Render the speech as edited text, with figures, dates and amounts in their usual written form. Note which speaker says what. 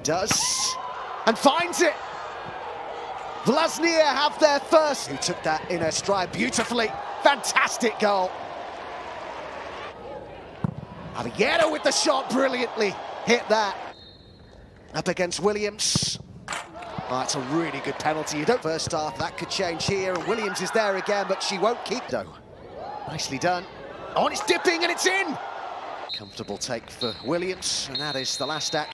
Speaker 1: Does, and finds it. Vllaznia have their first. Who took that in her stride beautifully. Fantastic goal. Avellano with the shot, brilliantly hit that. Up against Williams. Oh, that's a really good penalty. You don't first half, that could change here, and Williams is there again, but she won't keep though. Nicely done. Oh, and it's dipping and it's in. Comfortable take for Williams, and that is the last act.